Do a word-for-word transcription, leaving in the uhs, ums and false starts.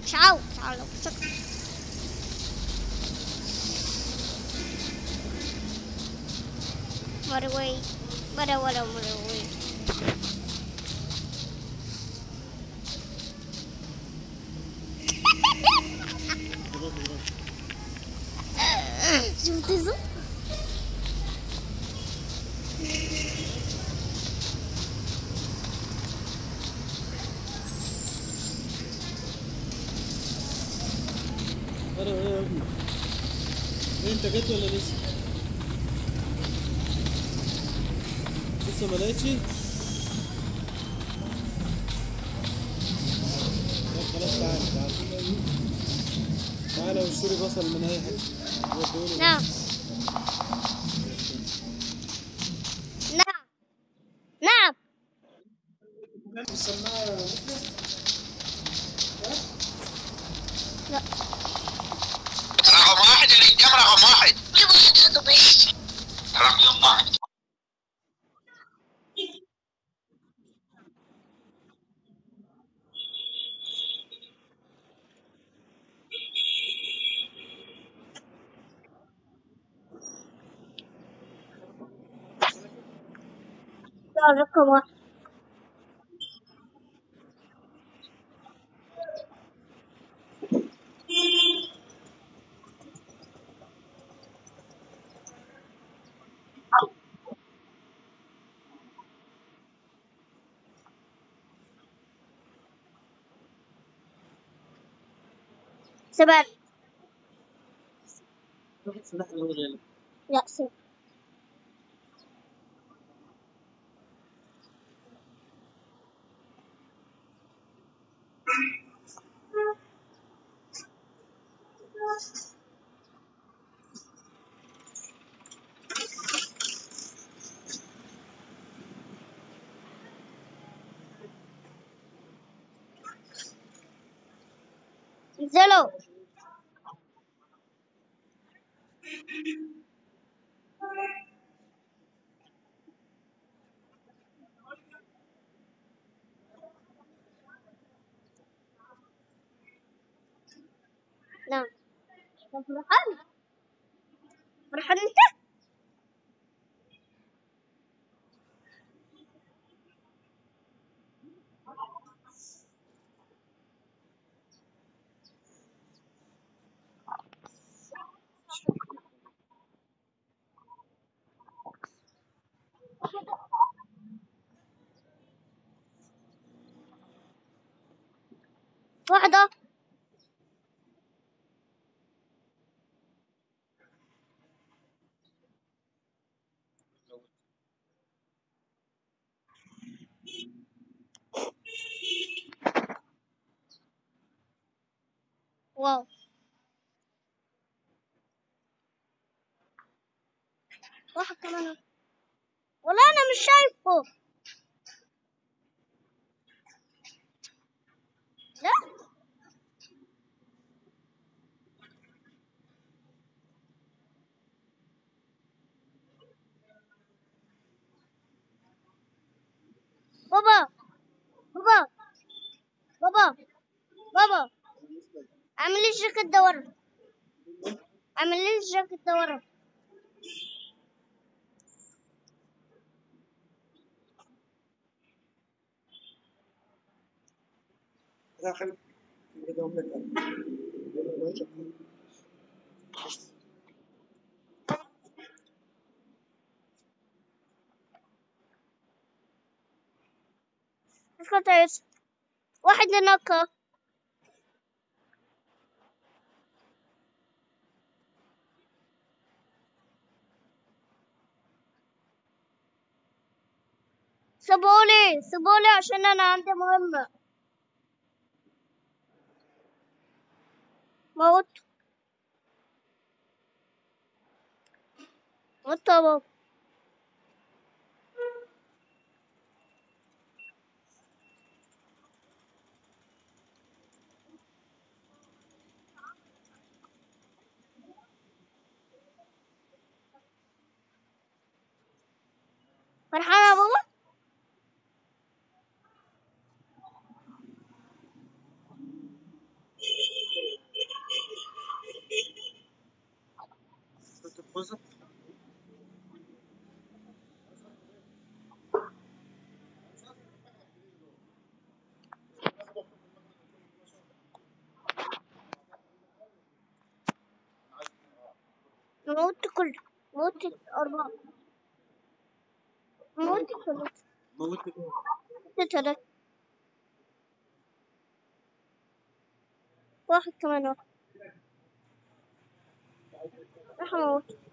مش عاوز مش عاوز سكت. مروي ولا ولا مروي. شفت زو؟ انا ايه يا ابني؟ انت جيت ولا لسه؟ لسه ما لقيتش؟ طب خلاص تعالى تعالى تعالى واشتري بصل من اي حته ودوني نعم بس. نعم نعم. السماعه يا مسلم؟ لا رقم واحد يا رجال، رقم واحد. رقم واحد. لا رقم واحد. سبعة. لا سبعة. انزلوا. نعم. فرحان فرحان انت. واحدة. واو. واحد كمان. والله انا مش شايفه. لا بابا بابا بابا بابا اعمل لي الجاكيت ده ورا. اعمل لي الجاكيت ده ورا. داخل كده لك اسكت يا يوسف. واحد هناك. سيبولي سيبولي عشان انا عندي مهمة. موت موت يا بابا. فرحان يا بابا. فزت. موت كله، موت أربعة، موت كله، موت كده. موت ثلاثة، واحد كمان واحد، راح أموت.